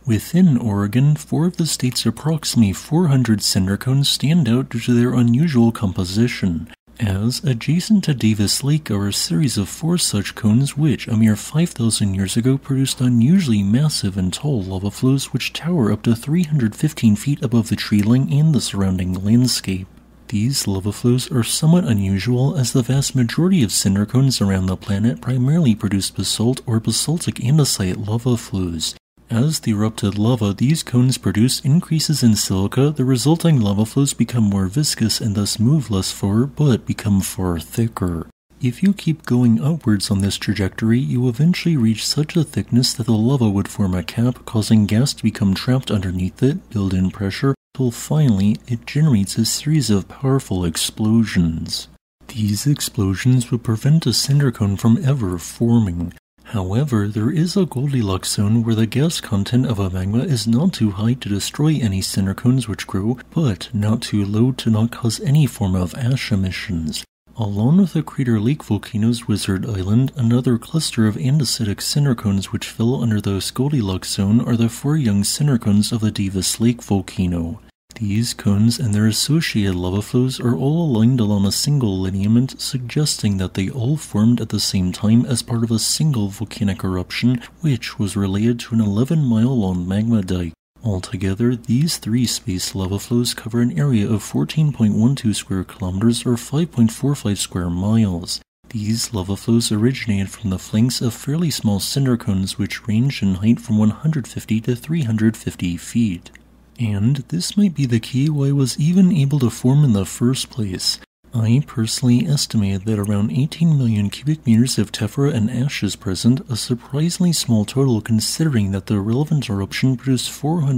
Within Oregon, 4 of the state's approximately 400 cinder cones stand out due to their unusual composition, as adjacent to Davis Lake are a series of 4 such cones which, a mere 5,000 years ago, produced unusually massive and tall lava flows which tower up to 315 feet above the tree line and the surrounding landscape. These lava flows are somewhat unusual as the vast majority of cinder cones around the planet primarily produce basalt or basaltic andesite lava flows. As the erupted lava these cones produce increases in silica, the resulting lava flows become more viscous and thus move less far, but become far thicker. If you keep going upwards on this trajectory, you eventually reach such a thickness that the lava would form a cap, causing gas to become trapped underneath it, build in pressure, till finally it generates a series of powerful explosions. These explosions would prevent a cinder cone from ever forming. However, there is a Goldilocks zone where the gas content of a magma is not too high to destroy any cinder cones which grow, but not too low to not cause any form of ash emissions. Along with the Crater Lake volcano's Wizard Island, another cluster of andesitic cinder cones which fell under the Goldilocks zone are the 4 young cinder cones of the Davis Lake volcano. These cones and their associated lava flows are all aligned along a single lineament, suggesting that they all formed at the same time as part of a single volcanic eruption, which was related to an 11-mile-long magma dike. Altogether, these 3 spaced lava flows cover an area of 14.12 square kilometers or 5.45 square miles. These lava flows originated from the flanks of fairly small cinder cones which range in height from 150 to 350 feet. And this might be the key why it was even able to form in the first place. I personally estimated that around 18 million cubic meters of tephra and ash is present, a surprisingly small total considering that the relevant eruption produced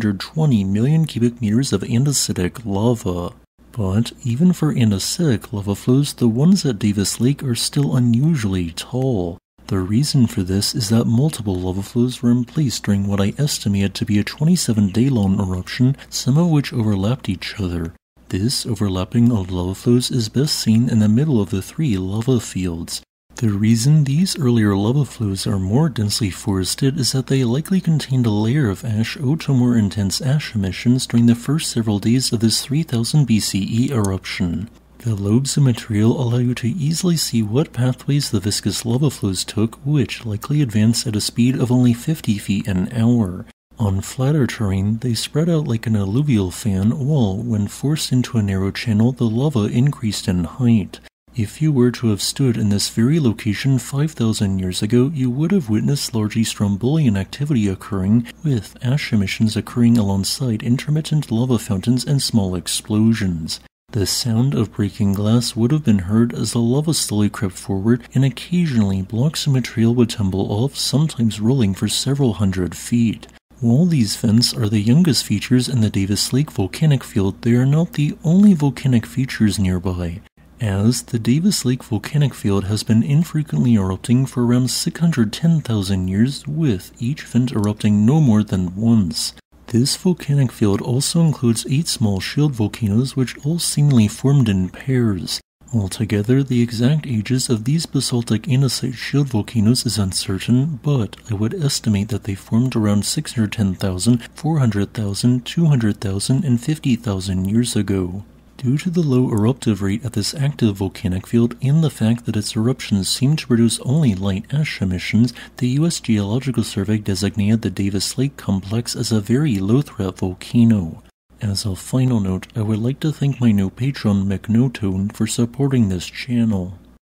420 million cubic meters of andesitic lava. But even for andesitic lava flows, the ones at Davis Lake are still unusually tall. The reason for this is that multiple lava flows were in place during what I estimated to be a 27-day-long eruption, some of which overlapped each other. This overlapping of lava flows is best seen in the middle of the 3 lava fields. The reason these earlier lava flows are more densely forested is that they likely contained a layer of ash owed to more intense ash emissions during the first several days of this 3000 BCE eruption. The lobes of material allow you to easily see what pathways the viscous lava flows took, which likely advanced at a speed of only 50 feet an hour. On flatter terrain, they spread out like an alluvial fan, while, when forced into a narrow channel, the lava increased in height. If you were to have stood in this very location 5,000 years ago, you would have witnessed largely Strombolian activity occurring, with ash emissions occurring alongside intermittent lava fountains and small explosions. The sound of breaking glass would have been heard as the lava slowly crept forward, and occasionally blocks of material would tumble off, sometimes rolling for several hundred feet. While these vents are the youngest features in the Davis Lake volcanic field, they are not the only volcanic features nearby, as the Davis Lake volcanic field has been infrequently erupting for around 610,000 years, with each vent erupting no more than once. This volcanic field also includes 8 small shield volcanoes which all seemingly formed in pairs. Altogether, the exact ages of these basaltic andesite shield volcanoes is uncertain, but I would estimate that they formed around 610,000, 400,000, 200,000, and 50,000 years ago. Due to the low eruptive rate at this active volcanic field and the fact that its eruptions seem to produce only light ash emissions, the US Geological Survey designated the Davis Lake complex as a very low-threat volcano. As a final note, I would like to thank my new patron McNotone for supporting this channel.